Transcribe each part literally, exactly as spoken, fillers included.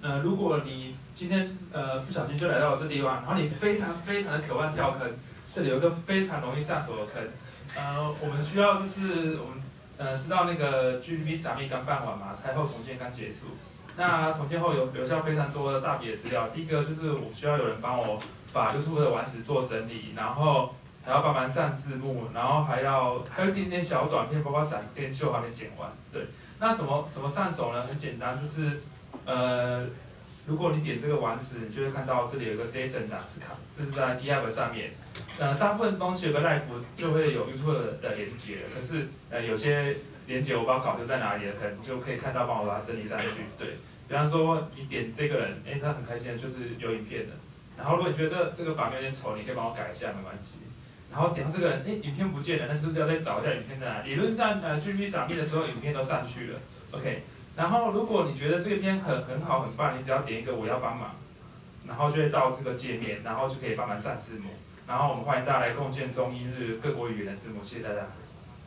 呃，如果你今天呃不小心就来到了这地方，然后你非常非常的渴望跳坑，这里有个非常容易上手的坑，呃，我们需要就是我们呃知道那个 G P P 撒密刚办完嘛，财后重建刚结束。那重建后有留下非常多的大笔的资料，第一个就是我需要有人帮我把 YouTube 的网址做整理，然后还要帮忙上字幕，然后还要还有一点点小短片，包括闪电秀还没剪完。对，那怎么怎么上手呢？很简单，就是呃，如果你点这个网址，你就会看到这里有个 JSON 档是卡是在 GitHub 上面。呃，大部分东西有个 live 就会有 YouTube 的连接，可是呃有些连接我不知道搞丢在哪里了，可能就可以看到帮我把它整理上去。对，比方说你点这个人，哎，他很开心的就是有影片的。然后如果你觉得这个版面有点丑，你可以帮我改一下，没关系。然后点到这个人，哎，影片不见了，那就是要再找一下影片在哪。理论上，呃 ，G P P 撒密的时候，影片都上去了 ，OK。然后如果你觉得这个片很很好很棒，你只要点一个我要帮忙，然后就会到这个界面，然后就可以帮忙上字幕。然后我们欢迎大家来贡献中英日各国语言的字幕，谢谢大家。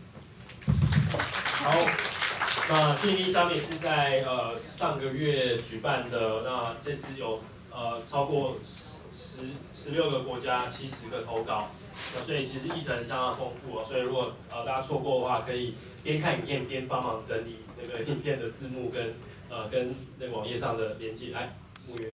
好，那 G P P Summit 是在呃上个月举办的，那这次有呃超过十十十六个国家七十个投稿，那所以其实议程相当丰富啊，所以如果呃大家错过的话，可以边看影片边帮忙整理那个影片的字幕跟呃跟那个网页上的连接，来，木源。